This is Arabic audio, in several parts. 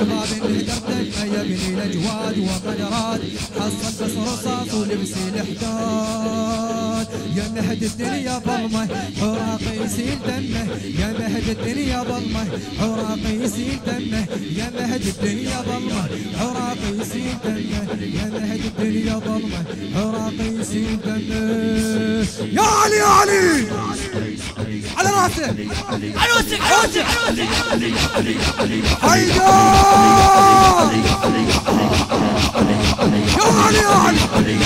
شباب نهدر دمه يا ابني الاجواد وطن راد حصل بس رصاص ولبس الحداد يا مهد الدنيا ظلمه عراقي يسيل دمه يا مهد الدنيا ظلمه عراقي يسيل دمه يا مهد الدنيا ظلمه عراقي يسيل دمه يا مهد الدنيا ظلمه عراقي يسيل دمه يا علي يا علي على راسه على وسك على وسك حيدر يا علي يا علي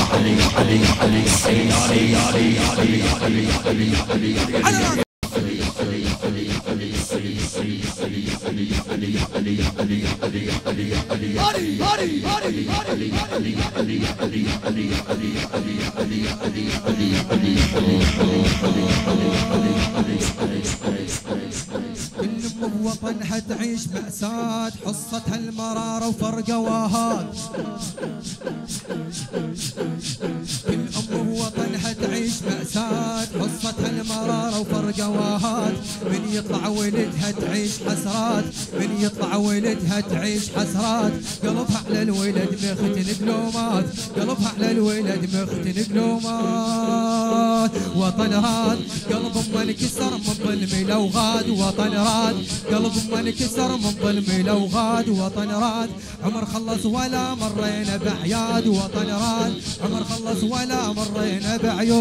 على راسه كل بوطنها تعيش مأساة حصتها المرارة وفرقة وهات كل بوطنها تعيش مأساة حصتها المرارة وفرقة وهات من يطلع ولدها تعيش حسرات من يطلع ولدها تعيش حسرات قلبها على الولد مختن قلومات قلبها على الولد مختن قلومات وطن راد قلب ما انكسر من ظلمي لو غاد وطن راد قلب ما انكسر من ظلمي لو غاد وطن راد عمر خلص ولا مرينا بعياد وطن راد عمر خلص ولا مرينا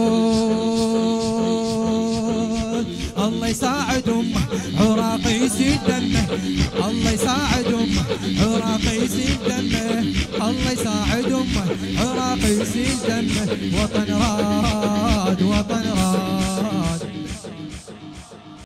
بعيود الله يساعد امه عراقي يسيل دمه الله يساعد امه عراقي يسيل دمه الله يساعد امه عراقي يسيل دمه وطن راد